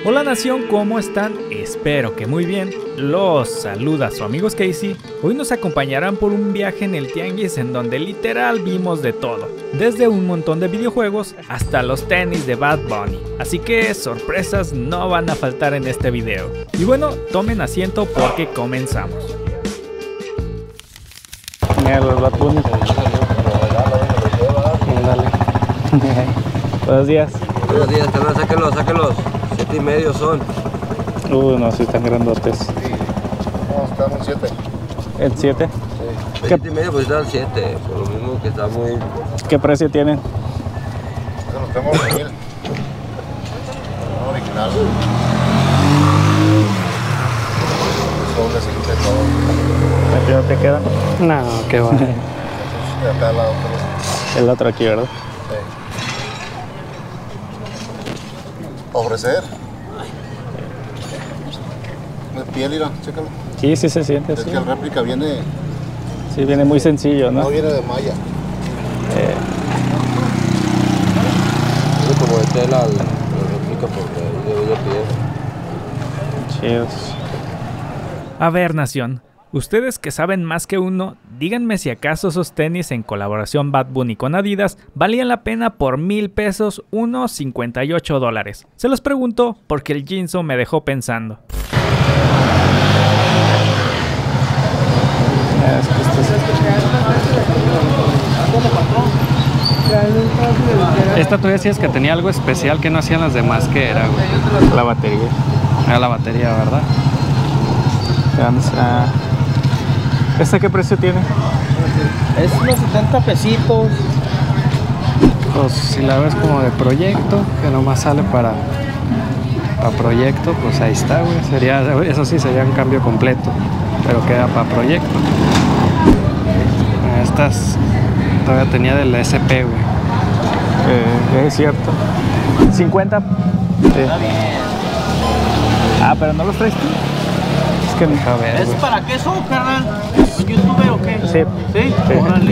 Hola nación, ¿cómo están? Espero que muy bien. Los saluda su amigo Casey. Hoy nos acompañarán por un viaje en el tianguis en donde literal vimos de todo, desde un montón de videojuegos hasta los tenis de Bad Bunny. Así que sorpresas no van a faltar en este video. Y bueno, tomen asiento porque comenzamos. Mira los Bad Bunny. Dale. Buenos días. Buenos días, carnal, sáquenlos. 7:30 son. No, sí están grandotes. Sí. No, están un 7. ¿El 7? Sí. 7:30 pues está el 7, por lo mismo que está muy... ¿Qué precio tienen? Eso los tengo 1000. No, original. Doble cinta y todo. ¿Aquí no te quedan? No, qué va. Y acá la otra. El otro aquí, ¿verdad? Sí. Ofrecer. De piel, mira, chécalo. Sí, sí se siente Es así. que el réplica viene, Sí, viene muy sencillo, ¿no? no viene de malla. Es como de tela, la réplica porque ahí de piel. Chidos. A ver nación, ustedes que saben más que uno, díganme si acaso esos tenis en colaboración Bad Bunny con Adidas valían la pena por 1000 pesos, unos $58. Se los pregunto porque el Jinso me dejó pensando. Esta tú decías que tenía algo especial que no hacían las demás, ¿qué era, güey? La batería. Era la batería, ¿verdad? ¿Esta qué precio tiene? Es unos 70 pesitos. Pues si la ves como de proyecto, que nomás sale para proyecto, pues ahí está, güey. Sería, eso sí, sería un cambio completo, pero queda para proyecto. Estas todavía tenía del SP, güey. Es cierto. 50. Sí. Ah, pero no los traes tú. Es que A ver, ¿Es güey. para qué son, carnal? ¿Un youtuber o qué? Sí. ¿Sí? Sí. Órale.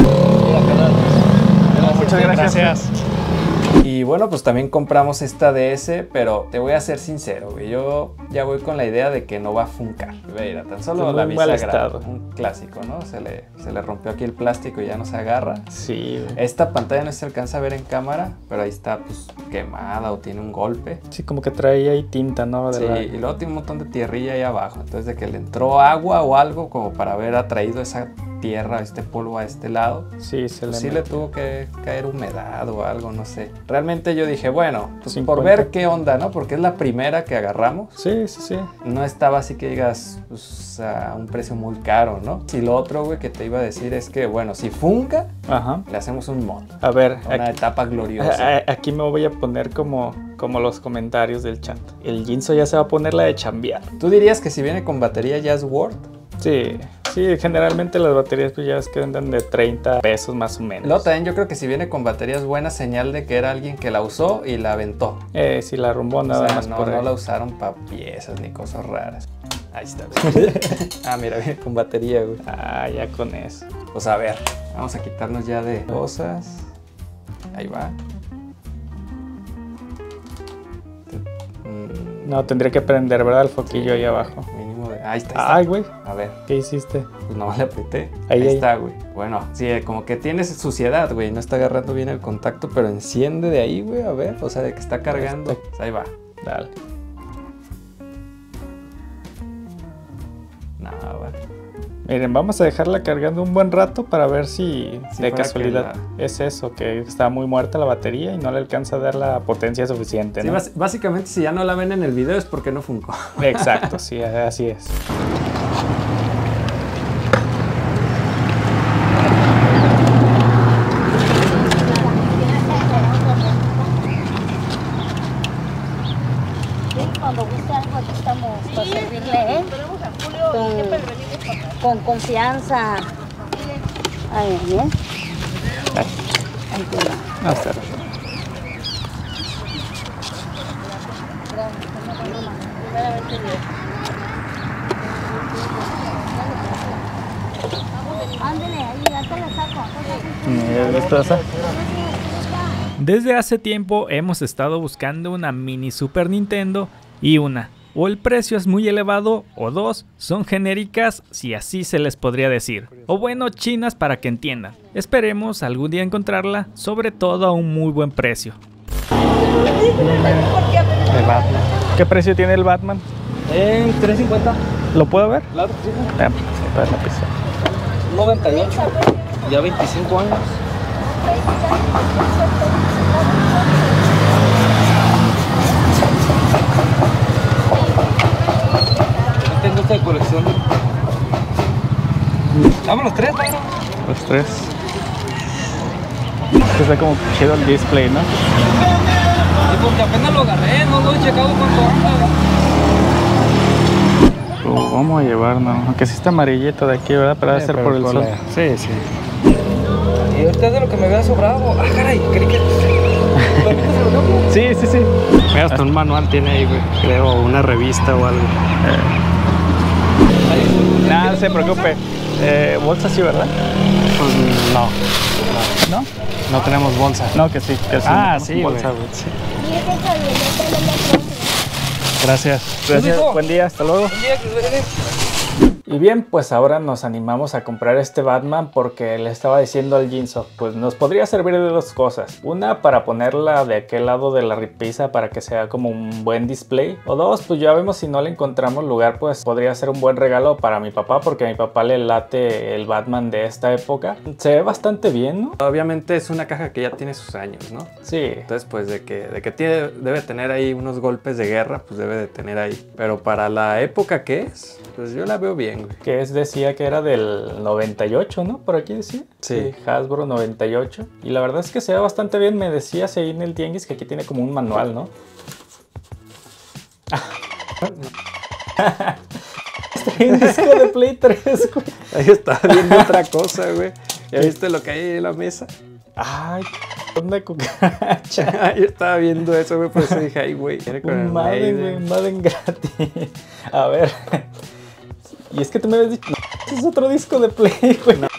Muchas gracias. Y bueno, pues también compramos esta DS, pero te voy a ser sincero, güey. Yo ya voy con la idea de que no va a funcar. Mira, tan solo Está la muy mal bisagra, estado. un clásico, ¿no? Se le rompió aquí el plástico y ya no se agarra. Sí, güey. Esta pantalla no se alcanza a ver en cámara, pero ahí está pues quemada o tiene un golpe. Sí, como que trae ahí tinta, ¿no? De Sí, la- y luego tiene un montón de tierrilla ahí abajo. Entonces de que le entró agua o algo como para haber atraído esa tierra, este polvo a este lado. Sí, se Pues le sí le tuvo que caer humedad o algo, no sé. Realmente yo dije, bueno, pues 50. por ver qué onda, ¿no? Porque es la primera que agarramos. Sí, sí, sí. No estaba así que digas, pues, a un precio muy caro, ¿no? Y lo otro, güey, que te iba a decir es que, bueno, si funca, Ajá. le hacemos un mod. A ver, Una etapa gloriosa. aquí me voy a poner como los comentarios del chat. El Jinso ya se va a poner la de chambear. ¿Tú dirías que si viene con batería ya es Word? Sí, sí, generalmente las baterías pues ya es que venden de 30 pesos más o menos. Luego también yo creo que si viene con batería es buena señal de que era alguien que la usó y la aventó. Si la rumbó nada O sea, más por no ahí. la usaron para piezas ni cosas raras. Ahí está. Ah, mira, viene con batería, güey. Ah, ya con eso. Pues a ver, vamos a quitarnos ya de cosas. Ahí va. No, tendría que prender, ¿verdad? El foquillo ahí abajo. Mínimo de... Ahí está. Ay, güey, A ver, ¿qué hiciste? pues nomás le apreté. Ahí. Está, güey. Bueno, sí, como que tiene suciedad, güey. No está agarrando bien el contacto, pero enciende de ahí, güey. A ver, o sea, de que está cargando. Pues ahí va. Dale. No, va. Miren, vamos a dejarla cargando un buen rato para ver si Sí, de para casualidad que es eso, que está muy muerta la batería y no le alcanza a dar la potencia suficiente, Sí, ¿no? básicamente, si ya no la ven en el video es porque no funcó. Exacto, sí, así es. Cuando guste algo, aquí estamos para servirle, ¿eh? Con confianza. Ahí, bien. Ahí te va. Hasta luego. Ándele, ahí, ya te la saco. ¿Esto? Desde hace tiempo hemos estado buscando una mini Super Nintendo y una, o el precio es muy elevado o dos, son genéricas si así se les podría decir, o bueno, chinas para que entiendan. Esperemos algún día encontrarla, sobre todo a un muy buen precio. El Batman. ¿Qué precio tiene el Batman? En 350. ¿Lo puedo ver? Claro, sí. Para la pizza. 98. Ya 25 años. Tengo esta colección. Dame los tres, ¿no? Los tres. Está como chido el display, ¿no? Sí, porque apenas lo agarré, no lo he checado cuánto anda. Lo vamos a llevar, ¿no? Aunque sí está amarillito de aquí, ¿verdad? Pero debe ser por el sol. Sí, sí. Y ahorita es de lo que me había sobrado. Ah, caray, creí que... Sí. Mira, hasta un manual tiene ahí, güey. Creo, una revista o algo. Nada, no se preocupe. Bolsa sí, ¿verdad? Pues no. ¿No? No tenemos bolsa. No, que sí. Sí, bolsa, güey. güey. Sí. Gracias. Gracias, buen día, hasta luego. Y bien, pues ahora nos animamos a comprar este Batman porque le estaba diciendo al Jinso, pues nos podría servir de dos cosas. Una, para ponerla de aquel lado de la repisa para que sea como un buen display. O dos, pues ya vemos si no le encontramos lugar, pues podría ser un buen regalo para mi papá porque a mi papá le late el Batman de esta época. Se ve bastante bien, ¿no? Obviamente es una caja que ya tiene sus años, ¿no? Sí. Entonces, pues de que debe tener ahí unos golpes de guerra, pues debe de tener ahí. Pero para la época que es, pues yo la veo bien, güey. Que decía que era del 98, ¿no? Por aquí decía. Sí. Hasbro 98. Y la verdad es que se ve bastante bien. Me decías ahí en el tianguis que aquí tiene como un manual, ¿no? Está en disco de Play 3, güey. Ahí estaba viendo otra cosa, güey. ¿Ya viste lo que hay en la mesa? Ay, una cucaracha. Yo estaba viendo eso, güey, por eso dije, ay, güey. Un Madden, güey, un Madden gratis. A ver. Y es que tú me habías dicho, es otro disco de Play, güey. No.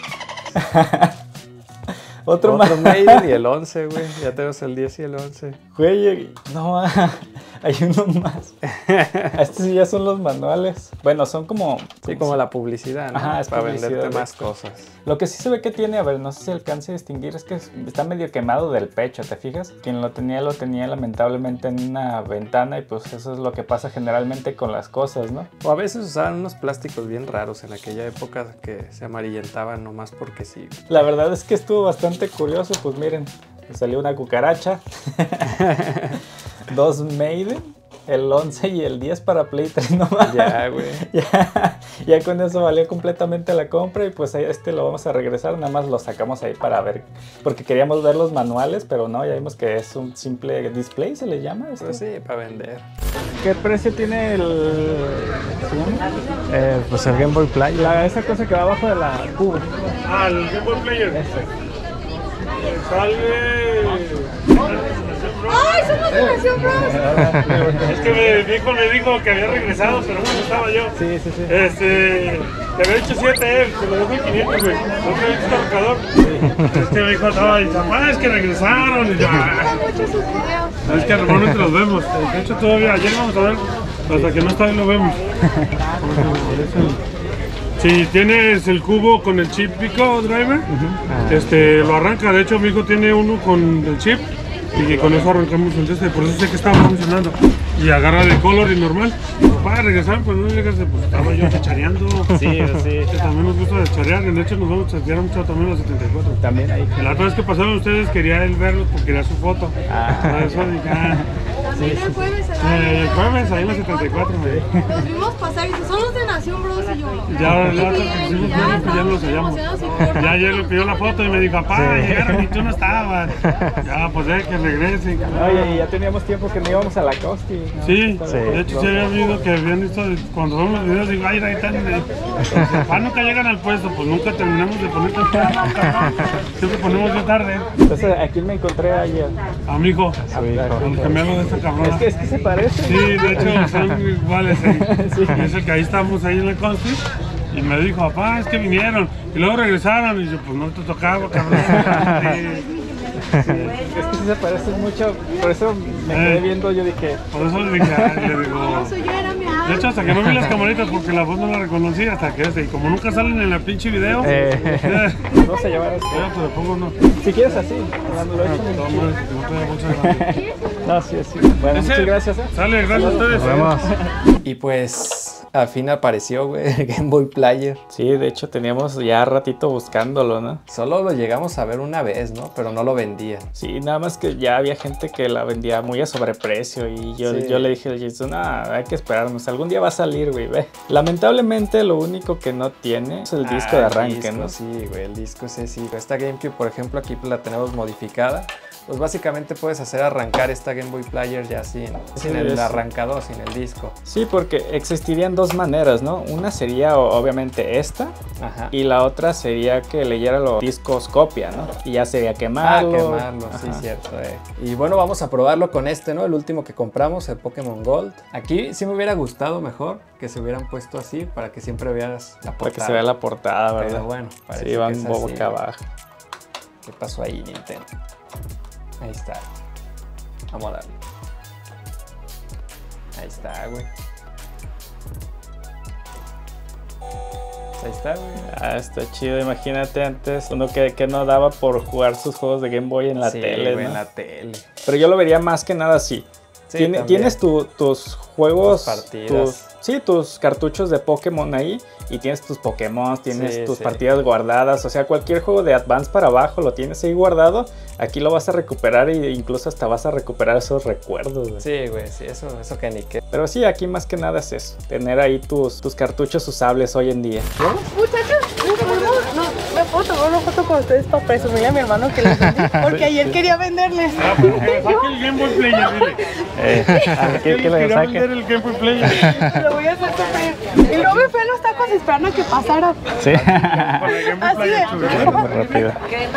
Otro Maiden y el 11, güey. Ya tenemos el 10 y el 11. Güey, no, hay uno más. Estos sí ya son los manuales. Bueno, son como... Sí, como la publicidad, ¿no? Ajá, es para publicidad, venderte más cosas. Lo que sí se ve que tiene, a ver, no sé si alcance a distinguir, es que está medio quemado del pecho, ¿te fijas? Quien lo tenía lamentablemente en una ventana y pues eso es lo que pasa generalmente con las cosas, ¿no? O a veces usaban unos plásticos bien raros en aquella época que se amarillentaban nomás porque sí. La verdad es que estuvo bastante curioso, pues miren, salió una cucaracha, dos Maiden, el 11 y el 10 para Play 3 nomás. Ya, güey. Ya con eso valió completamente la compra y pues este lo vamos a regresar, nada más lo sacamos ahí para ver, porque queríamos ver los manuales, pero no, ya vimos que es un simple display, se le llama. Pues sí, para vender. ¿Qué precio tiene el... Pues el Game Boy Play. esa cosa que va abajo de la cubo? Ah, el Game Boy Player. Ese. Sale... ¡Ay, somos Generación Bros! Es que mi hijo me dijo que había regresado, pero no estaba yo. Sí. Te había hecho 7 él, te lo dejó en 500, güey. ¿No te viste cargador? Es que mi hijo estaba y dice, es que regresaron. Y yo, es que normalmente los vemos. De hecho, todavía ayer vamos a ver, hasta que no está ahí lo vemos. Si tienes el cubo con el chip Pico Driver, lo arranca. De hecho, mi hijo tiene uno con el chip y que con eso arrancamos el por eso sé que estaba funcionando. Y agarra de color y normal. Para regresar, pues no llegas, pues estaba yo chachareando. Sí. También nos gusta chacharear, de hecho nos vamos a chacharear mucho también los 74. También ahí. La otra vez que pasaron ustedes quería él verlos porque quería su foto. Por eso dije, También el jueves el jueves ahí en los 74 me dijo. Los vimos pasar y dice, son los de Nación Bros. Y yo, Ya los hallamos. Ya ayer le pidió la foto y me dijo, papá, llegaron y tú no estabas. Ya, pues ya que regresen. Oye, y ya teníamos tiempo que no íbamos a la Costi, ¿no? Sí, de hecho sí había visto que habían visto, cuando vemos los videos digo, ay, ahí están, papá, nunca llegan al puesto, pues nunca terminamos de poner temprano, siempre ponemos bien tarde. Entonces aquí me encontré ayer. A mi hijo, el gemelo de esta cabrona. Es que se parece. Sí, de hecho son iguales. Sí. Es el que ahí estamos ahí en la Consti. Y me dijo, papá, es que vinieron. Y luego regresaron. Y yo, pues no te tocaba, cabrón. Es que sí se parecen mucho, por eso me quedé viendo, yo dije... Por eso le dije, le digo... De hecho, hasta que no vi las camaritas, porque la voz no la reconocí, hasta que y como nunca salen en la pinche video... Vamos a llevar esto. Pues le pongo uno. Si quieres así, lo hecho. No, sí. Bueno, muchas gracias. Sale, gracias a ustedes. Nos vemos. Y pues al fin apareció, güey, el Game Boy Player. Sí, de hecho teníamos ya ratito buscándolo, ¿no? Solo lo llegamos a ver una vez, ¿no? Pero no lo vendían. Sí, nada más que ya había gente que la vendía muy a sobreprecio y yo le dije al Jason, hay que esperarnos, algún día va a salir, güey, ve. Lamentablemente lo único que no tiene es el disco de arranque, disco, ¿no? Sí, güey, el disco sí. Esta GameCube, por ejemplo, aquí la tenemos modificada. Pues básicamente puedes hacer arrancar esta Game Boy Player ya sin el arrancador, sin el disco. Sí, porque existirían dos maneras, ¿no? Una sería obviamente esta. Ajá. Y la otra sería que leyera los discos copia, ¿no? Y ya sería quemarlo. Quemarlo, sí, cierto. Y bueno, vamos a probarlo con este, ¿no? El último que compramos, el Pokémon Gold. Aquí sí me hubiera gustado mejor que se hubieran puesto así para que siempre veas la portada. Para que se vea la portada, ¿verdad? Pero bueno, parece sí, van que es boca abajo. ¿Qué pasó ahí, Nintendo? Ahí está. Vamos a darle. Ahí está, güey. Ahí está, güey. Está chido. Imagínate antes uno que no daba por jugar sus juegos de Game Boy en la tele, güey, ¿no? en la tele. Pero yo lo vería más que nada así. Sí, tienes tus juegos, partidas. tus cartuchos de Pokémon ahí y tienes tus Pokémon, tienes tus partidas guardadas, o sea, cualquier juego de Advance para abajo lo tienes ahí guardado, aquí lo vas a recuperar e incluso hasta vas a recuperar esos recuerdos, güey. Sí, güey, sí, eso que ni qué. Pero sí, aquí más que nada es eso, tener ahí tus cartuchos usables hoy en día. Muchachos, me puedo tomar una foto con ustedes para presumirle a mi hermano que les vendí, porque ayer quería venderles. Pero que saque el Game Boy Player, dile. ¿Qué le saque? Vender el Game Boy Player. Lo voy a hacer sufrir. Y luego me fui a los tacos esperando a que pasara. Sí. Así de... Rápido.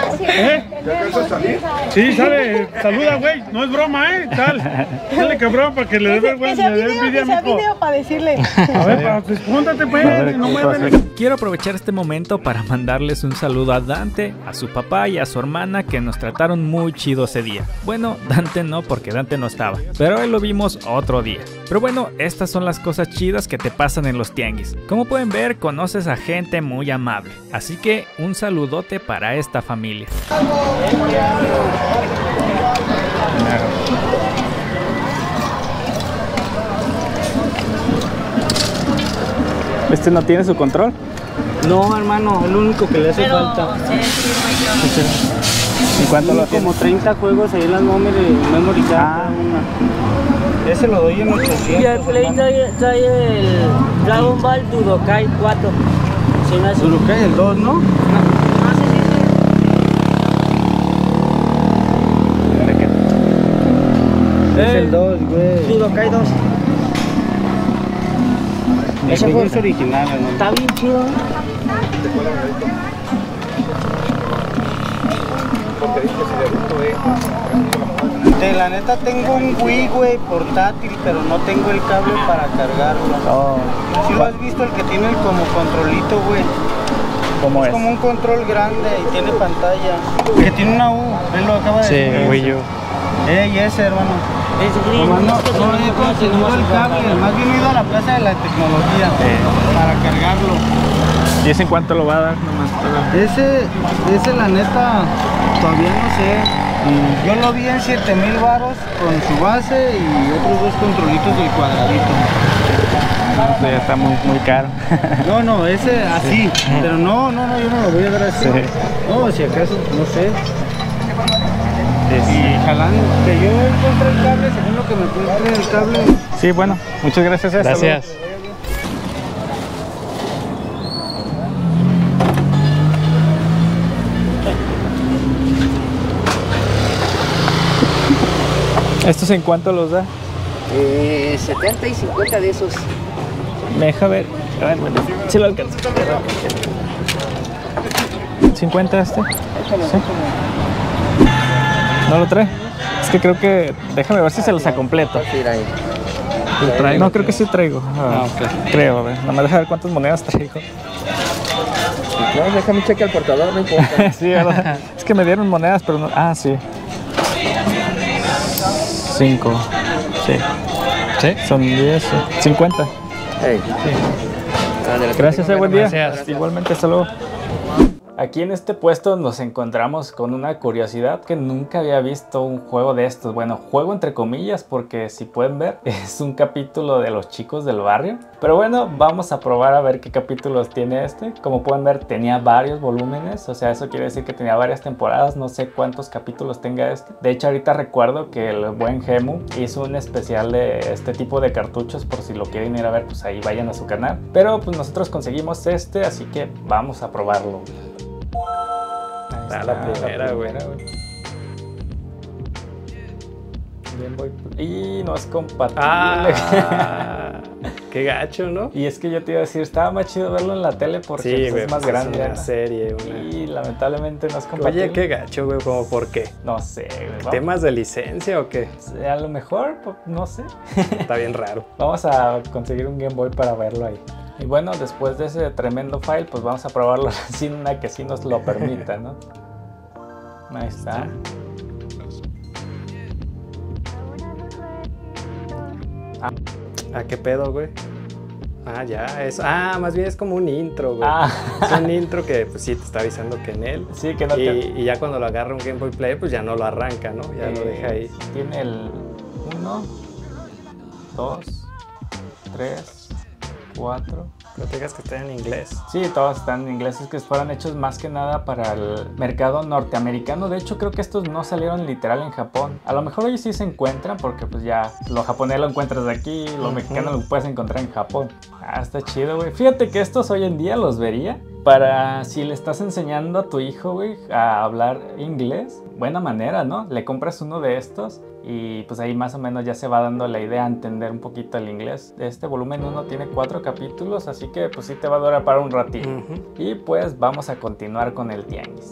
Sí, sale, saluda, güey, no es broma, Sale cabrón para que le dé vergüenza, le dé envidia a mi hijo. video para decirle. A ver, pues júntate, pues, no mueven. Quiero aprovechar este momento para mandarles un saludo a Dante, a su papá y a su hermana que nos trataron muy chido ese día. Bueno, Dante no, porque Dante no estaba, pero hoy lo vimos otro día. Pero bueno, estas son las cosas chidas que te pasan en los tianguis. Como pueden ver, conoces a gente muy amable. Así que un saludote para esta familia. ¿Este no tiene su control? No, hermano, es lo único que le hace falta. ¿Y cuánto lo tiene? Como 30 juegos ahí en las memory card. Ese lo doy en 800. Y el Play trae el Dragon Ball Budokai 4. Budokai el 2, ¿no? Es el 2, güey. Budokai 2. Ese juego es original, ¿no? Está bien chido. La neta tengo un Wii, güey, portátil, pero no tengo el cable para cargarlo. ¿Sí lo has visto, el que tiene como controlito, güey? ¿Cómo es? Es como un control grande y tiene pantalla. Que tiene una U, él lo acaba de decir. Sí, Wii U. Y ese, hermano. No he conseguido el cable, más bien he ido a la plaza de la tecnología para cargarlo. ¿Y ese en cuánto lo va a dar? Ese la neta, todavía no sé. Yo lo vi en 7,000 varos con su base y otros dos controlitos del cuadradito. No, ya está muy caro. No, ese así, pero no, yo no lo voy a dar así. No, si acaso, no sé. Y jalando, que yo encontré el cable, según lo que me encontré el cable. Sí, bueno, muchas gracias. Gracias. ¿Estos en cuánto los da? 70 y 50 de esos. Me deja ver. A ver, bueno, si lo alcanzo. 50 este. ¿Sí? ¿No lo trae? Es que creo que... Déjame ver si se los completo. No, creo que sí traigo. Okay. Creo, a ver. Nada más deja ver cuántas monedas traigo. No, déjame chequear el portador, no importa. Sí, ¿verdad? Es que me dieron monedas, pero no... Ah, sí. 5. Sí. ¿Sí? Son 10, 50. Hey. Sí. Gracias, buen día. Gracias. Igualmente, hasta luego. Aquí en este puesto nos encontramos con una curiosidad que nunca había visto un juego de estos. Bueno, juego entre comillas porque si pueden ver es un capítulo de Los Chicos del Barrio. Pero bueno, vamos a probar a ver qué capítulos tiene este. Como pueden ver tenía varios volúmenes, o sea eso quiere decir que tenía varias temporadas. No sé cuántos capítulos tenga este. De hecho ahorita recuerdo que el buen Gemu hizo un especial de este tipo de cartuchos. Por si lo quieren ir a ver, pues ahí vayan a su canal. Pero pues nosotros conseguimos este, así que vamos a probarlo. Está la primera, güey. Y no es compatible. Qué gacho, ¿no? Y es que yo te iba a decir, estaba más chido verlo en la tele porque sí, pues, güey, es más pues grande. Es una serie, Y lamentablemente no es compatible. Oye, qué gacho, güey, ¿cómo por qué? No sé, güey. ¿Temas de licencia o qué? A lo mejor, no sé. Está bien raro. Vamos a conseguir un Game Boy para verlo ahí. Y bueno, después de ese tremendo file, pues vamos a probarlo sin una que sí nos lo permita, ¿no? Ahí está. ¿Qué pedo, güey? Ya, eso. Más bien es como un intro, güey. Es un intro que pues sí te está avisando que en él. Sí, que no y ya cuando lo agarra un Game Boy Player, pues ya no lo arranca, ¿no? Ya lo deja ahí. Tiene el 1, 2, 3, 4. No te digas que está en inglés. Sí, todos están en inglés, es que fueron hechos más que nada para el mercado norteamericano. De hecho, creo que estos no salieron literal en Japón. A lo mejor hoy sí se encuentran porque pues ya lo japonés lo encuentras de aquí, lo mexicano lo puedes encontrar en Japón. Está chido, güey. Fíjate que estos hoy en día los vería para si le estás enseñando a tu hijo, güey, a hablar inglés. Buena manera, ¿no? Le compras uno de estos y pues ahí más o menos ya se va dando la idea a entender un poquito el inglés. Este volumen 1 tiene 4 capítulos, así que pues sí te va a durar para un ratito. Y pues vamos a continuar con el tianguis.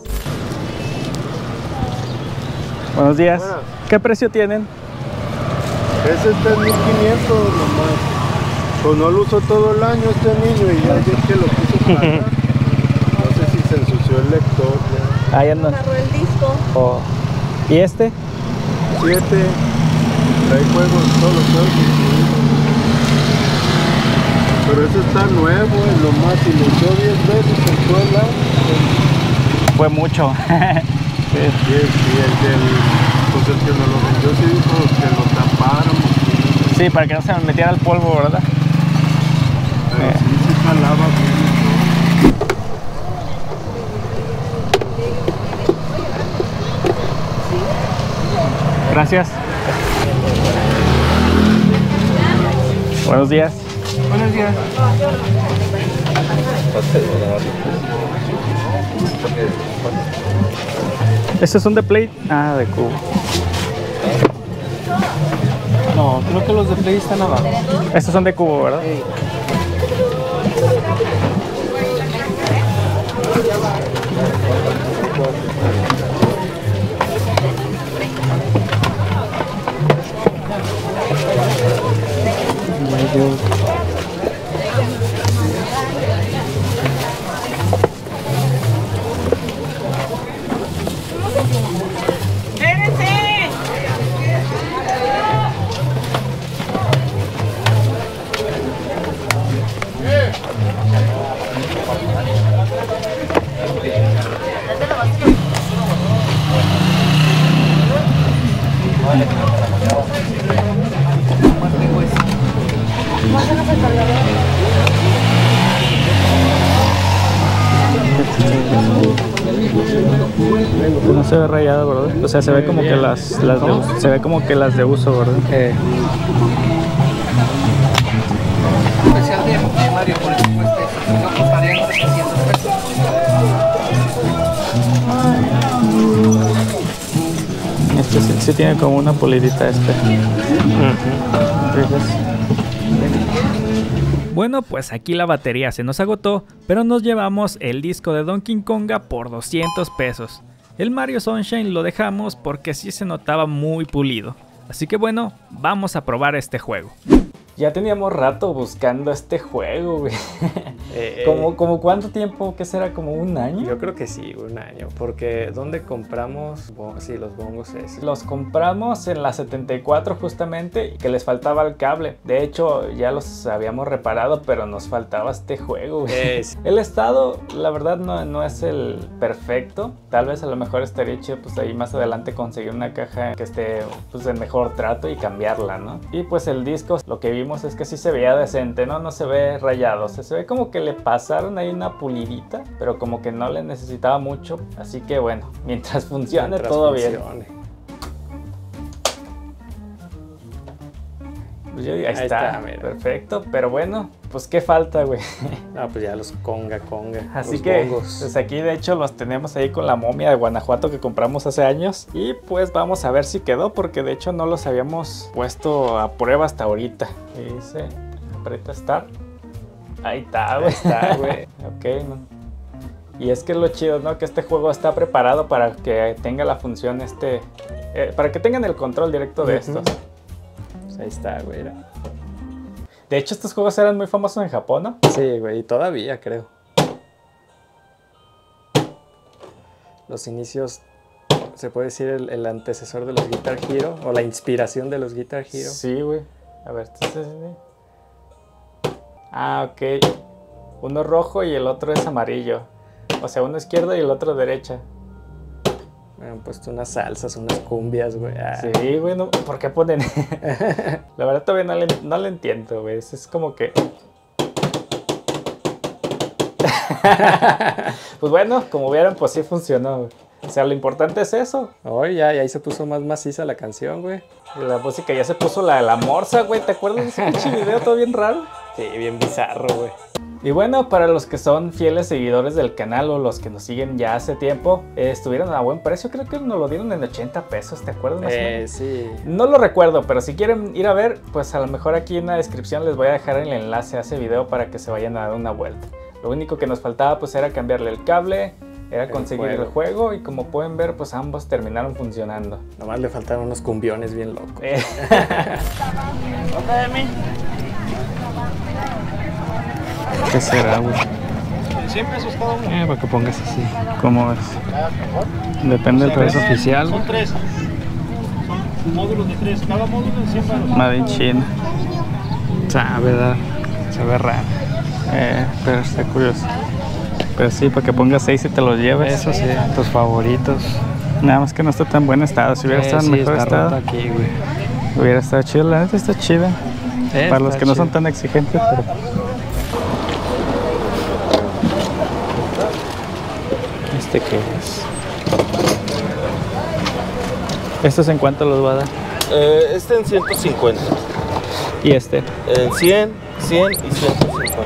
Buenos días. Buenas. ¿Qué precio tienen? Ese está en 1500 nomás. Pues no lo uso todo el año este niño y ya es que lo quiso pagar. No sé si se ensució el lector ya. Ahí anda. Agarró el disco. ¿Y este? 7. Trae juegos, todos los juegos. Pero ese está nuevo y nomás si lo echó 10 veces en todo el año. Fue mucho. Sí. Y el que nos lo vendió sí dijo que lo tapáramos. Sí, para que no se me metiera el polvo, ¿verdad? Pero sí jalaba bien. Gracias. Buenos días. Buenos días. ¿Estos son de Play? De cubo. No, creo que los de Play están abajo. Estos son de cubo, ¿verdad? Sí. No se ve rayado, ¿verdad? O sea, se ve como que las de uso, se ve como que las de uso, ¿verdad? Especial de Mario, por eso cuesta eso. Si no, costarían 700 pesos. Este sí tiene como una pulidita Bueno, pues aquí la batería se nos agotó, pero nos llevamos el disco de Donkey Konga por 200 pesos. El Mario Sunshine lo dejamos porque sí se notaba muy pulido. Así que bueno, vamos a probar este juego. Ya teníamos rato buscando este juego, güey. ¿Como cuánto tiempo? ¿Qué será? ¿Como un año? Yo creo que sí, un año. Porque ¿dónde compramos? Sí, los bongos esos. Los compramos en la 74 justamente, que les faltaba el cable. De hecho, ya los habíamos reparado, pero nos faltaba este juego, güey. El estado, la verdad, no es el perfecto. Tal vez a lo mejor estaría chido, pues ahí más adelante conseguir una caja que esté pues en mejor trato y cambiarla, ¿no? Y pues el disco, lo que vimos es que sí se veía decente, ¿no? No se ve rayado, se ve como que le pasaron ahí una pulidita, pero como que no le necesitaba mucho. Así que bueno, mientras funcione, todo bien. Pues yo digo, ahí está, perfecto, pero bueno, pues qué falta, güey. Ah, pues ya los conga. Así los que, bongos. pues aquí de hecho los tenemos ahí con la momia de Guanajuato que compramos hace años. Y pues vamos a ver si quedó, porque de hecho no los habíamos puesto a prueba hasta ahorita. Y dice, aprieta Start. Ahí está, güey. Ok, man. Y es que lo chido, ¿no? Que este juego está preparado para que tenga la función para que tengan el control directo de estos. Ahí está, güey. De hecho, estos juegos eran muy famosos en Japón, ¿no? Sí, güey, y todavía creo. Los inicios, se puede decir el antecesor de los Guitar Hero, o la inspiración de los Guitar Hero. Sí, güey. A ver, ah, ok. Uno rojo y el otro es amarillo. O sea, uno izquierdo y el otro derecha. Me han puesto unas salsas, unas cumbias, güey. Ah. Sí, güey, no, ¿por qué ponen? La verdad todavía no le entiendo, güey. Es como que... Pues bueno, como vieron, pues sí funcionó, güey. O sea, lo importante es eso. Oye, ya ahí se puso más maciza la canción, güey. Y la música ya se puso la de la morsa, güey. ¿Te acuerdas de ese pinche video todo bien raro? Sí, bien bizarro, güey. Y bueno, para los que son fieles seguidores del canal o los que nos siguen ya hace tiempo, estuvieron a buen precio. Creo que nos lo dieron en 80 pesos, ¿te acuerdas? Sí. No lo recuerdo, pero si quieren ir a ver, pues a lo mejor aquí en la descripción les voy a dejar el enlace a ese video para que se vayan a dar una vuelta. Lo único que nos faltaba pues era cambiarle el cable, era conseguir el juego y como pueden ver pues ambos terminaron funcionando. Nomás le faltaron unos cumbiones bien locos. ¿Qué será, güey? 100 pesos cada uno. Para que pongas así. ¿Cómo ves? Depende del precio oficial. Son 3. Son módulos de 3. Cada módulo es 100 pesos. Made in China. ¿Verdad? Se ve raro. Pero está curioso. Pero sí, para que pongas 6 y te los lleves. Eso sí, tus favoritos. Nada más que no está tan buen estado. Si hubiera estado en mejor estado, aquí, güey. Hubiera estado chido. La neta está chida. Para los que no son tan exigentes, pero... ¿Este qué es? ¿Estos en cuánto los va a dar? Este en 150. ¿Y este? En 100, 100 y 150.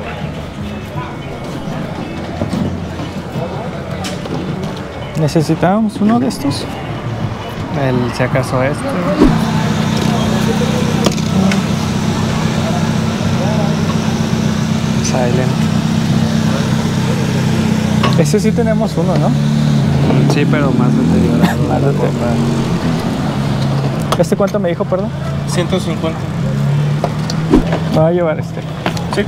¿Necesitábamos uno de estos? Si acaso este. Silent. Ese sí tenemos uno, ¿no? Sí, pero más deteriorado. Más deteriorado. ¿Este cuánto me dijo, perdón? 150. Voy a llevar este. Sí.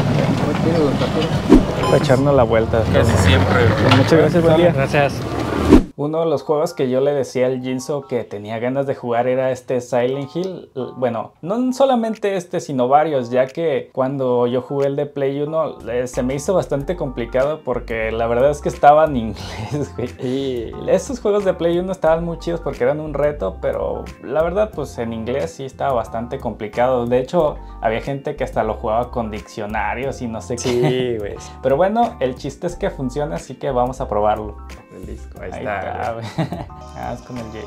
Para echarnos la vuelta. Casi siempre. Muchas gracias, buen día. Gracias. Uno de los juegos que yo le decía al Jinso que tenía ganas de jugar era este Silent Hill. Bueno, no solamente este, sino varios, ya que cuando yo jugué el de Play 1 se me hizo bastante complicado porque la verdad es que estaba en inglés, güey. Y esos juegos de Play 1 estaban muy chidos porque eran un reto, pero la verdad pues en inglés sí estaba bastante complicado. De hecho, había gente que hasta lo jugaba con diccionarios y no sé qué. Sí, güey. Pero bueno, el chiste es que funciona, así que vamos a probarlo. El disco, ahí está. güey. Vamos con el Jay.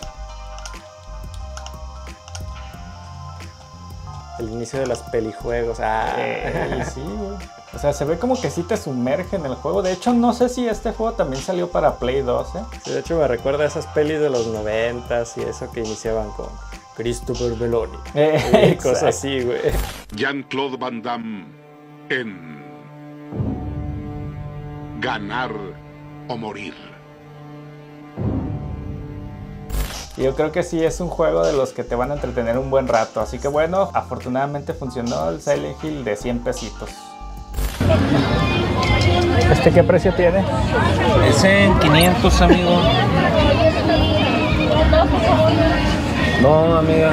El inicio de los pelijuegos. Sí, güey. O sea, se ve como que sí te sumerge en el juego. De hecho, no sé si este juego también salió para Play 2, ¿eh? Sí, de hecho, me recuerda a esas pelis de los 90s y eso que iniciaban con Christopher Meloni. Y cosas así, güey. Jean-Claude Van Damme en Ganar o Morir. Y yo creo que sí es un juego de los que te van a entretener un buen rato. Así que bueno, afortunadamente funcionó el Silent Hill de 100 pesitos. ¿Este qué precio tiene? Es en 500, amigo. No, amiga.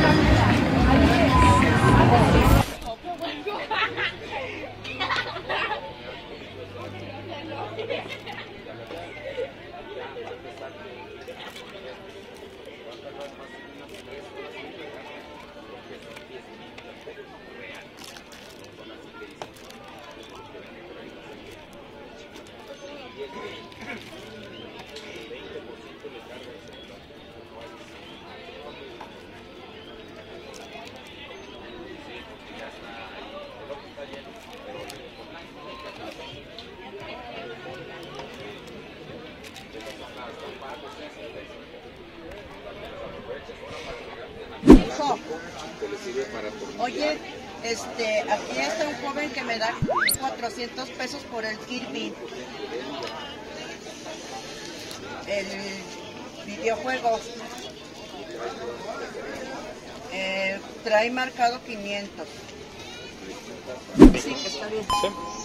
Oye, aquí está un joven que me da 400 pesos por el Kirby. El videojuego. Trae marcado 500. Sí, está bien. Sí.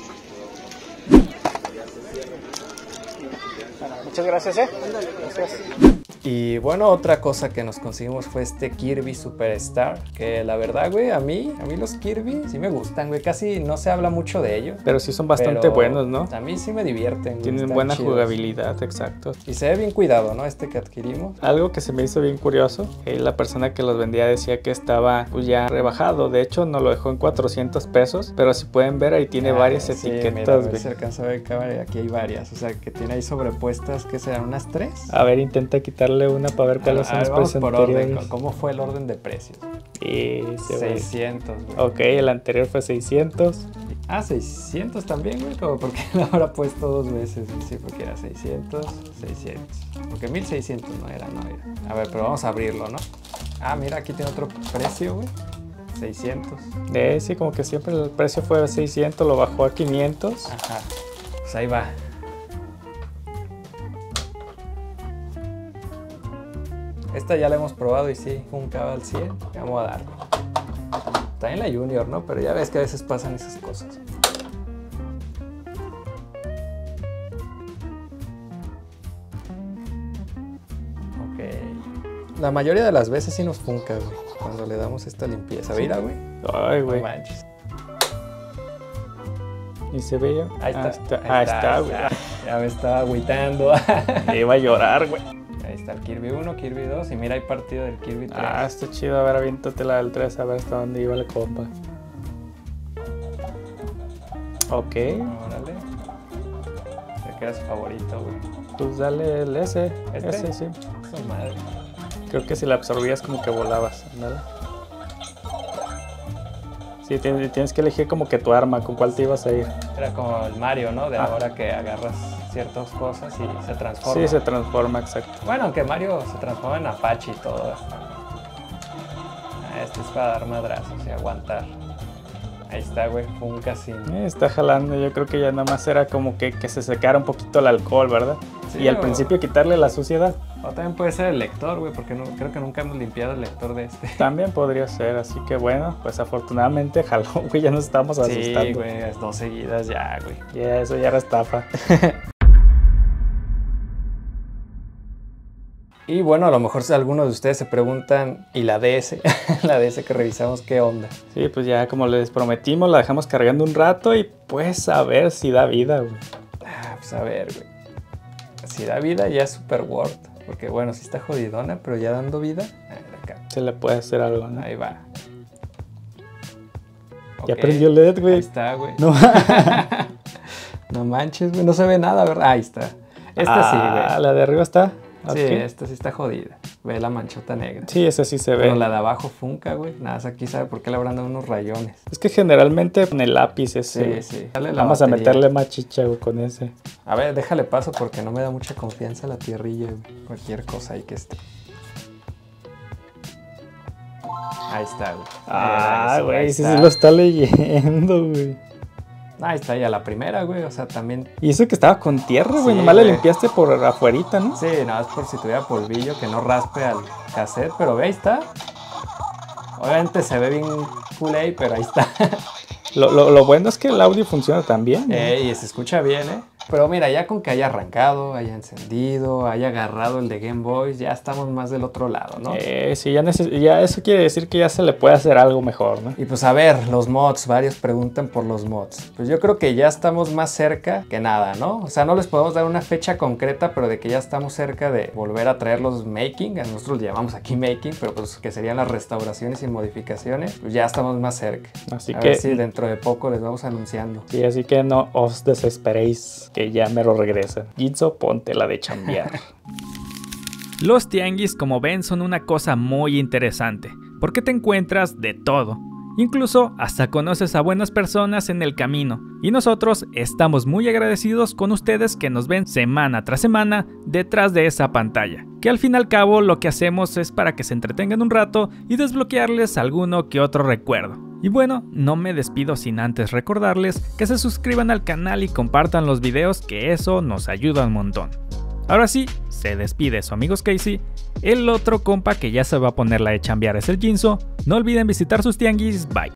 Muchas gracias, Gracias. Y bueno, otra cosa que nos conseguimos fue este Kirby Superstar, que la verdad, güey, a mí los Kirby sí me gustan, güey, casi no se habla mucho de ellos. Pero sí son bastante buenos, ¿no? A mí sí me divierten, güey. Tienen buena jugabilidad, exacto. Y se ve bien cuidado, ¿no? Este que adquirimos. Algo que se me hizo bien curioso, la persona que los vendía decía que estaba pues ya rebajado, de hecho no lo dejó en 400 pesos, pero si pueden ver ahí tiene varias etiquetas, mira, güey. Se alcanza a ver que aquí hay varias, o sea que tiene ahí sobrepuestas, ¿qué serán? ¿Unas 3? A ver, intenta quitarle una para ver cuáles son los precios anteriores. ¿Cómo fue el orden de precios? Y 600, güey. Ok, el anterior fue 600. Ah, 600 también, güey, como porque lo habrá puesto 2 veces. Sí, porque era 600, 600. Porque 1600 no era. A ver, pero vamos a abrirlo, ¿no? Ah, mira, aquí tiene otro precio, güey. 600. Sí, como que siempre el precio fue de 600, lo bajó a 500. Ajá. Pues ahí va. Esta ya la hemos probado y sí, funcaba al 100. Vamos a darle. Está en la Junior, ¿no? Pero ya ves que a veces pasan esas cosas. Ok. La mayoría de las veces sí nos funca, güey, cuando le damos esta limpieza. ¿Sí? Mira, güey. Ay, güey. No manches. ¿Y se veía? Ahí está. Ahí está, güey. Ya me estaba agüitando. Iba a llorar, güey. Ahí está el Kirby 1, Kirby 2 y mira, hay partido del Kirby 3. Ah, está chido. A ver, aviéntate la del 3, a ver hasta dónde iba la compa. Ok. Órale. Se queda su favorito, güey. Pues dale el S. ¿Este? Ese, sí. Su madre. Creo que si la absorbías como que volabas, ¿vale? Sí, tienes que elegir como que tu arma, con cuál te ibas a ir. Era como el Mario, ¿no? De ahora que agarras ciertas cosas y se transforma. Sí, se transforma, exacto. Bueno, aunque Mario se transforma en Apache y todo. Este es para dar madrazos y aguantar. Ahí está, güey, funca sin... Está jalando, yo creo que ya nada más era como que se secara un poquito el alcohol, ¿verdad? Sí, y al principio quitarle la suciedad. O también puede ser el lector, güey, porque creo que nunca hemos limpiado el lector de este. También podría ser, así que bueno, pues afortunadamente jaló, güey, ya nos estamos asustando. Sí, güey, 2 seguidas ya, güey. Ya, eso ya era estafa. Y bueno, a lo mejor algunos de ustedes se preguntan, ¿y la DS? La DS que revisamos, ¿qué onda? Sí, pues ya como les prometimos, la dejamos cargando un rato y pues a ver si da vida, güey. Pues a ver, güey. Si da vida ya es super worth. Porque bueno, sí está jodidona, pero ya dando vida, acá. Se le puede hacer algo, ¿no? Ahí va. Ya prendió el LED, güey. Ahí está, güey. No. No manches, güey, no se ve nada, ¿verdad? Ahí está. Esta sí, güey. La de arriba está. Sí, okay. Esta sí está jodida. Ve la manchota negra. Sí, esa sí se ve. Pero la de abajo funca, güey. Nada más aquí sabe por qué le habrán dado unos rayones. Es que generalmente con el lápiz ese. Sí. Vamos a meterle más chicha, güey, con ese. A ver, déjale paso porque no me da mucha confianza la tierrilla, güey. Cualquier cosa ahí que esté. Ahí está, güey. Güey, sí lo está leyendo, güey. Ahí está, ya la primera, güey, o sea, también... Y eso que estaba con tierra, güey, Sí, nomás le güey. limpiaste por afuerita, ¿no? Sí, nada más por si tuviera polvillo, que no raspe al cassette, pero ve, ahí está. Obviamente se ve bien culé, pero ahí está. Lo bueno es que el audio funciona también, ¿no? Y se escucha bien, Pero mira, ya con que haya arrancado, haya encendido, haya agarrado el de Game Boy, ya estamos más del otro lado, ¿no? Sí, ya eso quiere decir que ya se le puede hacer algo mejor, ¿no? Y pues a ver, los mods, varios preguntan por los mods. Pues yo creo que ya estamos más cerca que nada, ¿no? O sea, no les podemos dar una fecha concreta, pero de que ya estamos cerca de volver a traer los making, a nosotros le llamamos aquí making, pero pues que serían las restauraciones y modificaciones, pues ya estamos más cerca. Así a que ver si dentro de poco les vamos anunciando. Sí, así que no os desesperéis, que ya me lo regresa. Jinzo, ponte la de chambear. Los tianguis, como ven, son una cosa muy interesante, porque te encuentras de todo. Incluso hasta conoces a buenas personas en el camino. Y nosotros estamos muy agradecidos con ustedes que nos ven semana tras semana detrás de esa pantalla. Que al fin y al cabo lo que hacemos es para que se entretengan un rato y desbloquearles alguno que otro recuerdo. Y bueno, no me despido sin antes recordarles que se suscriban al canal y compartan los videos, que eso nos ayuda un montón. Ahora sí, se despide su amigo Casey. El otro compa que ya se va a poner la de chambear es el Jinzo. No olviden visitar sus tianguis. Bye.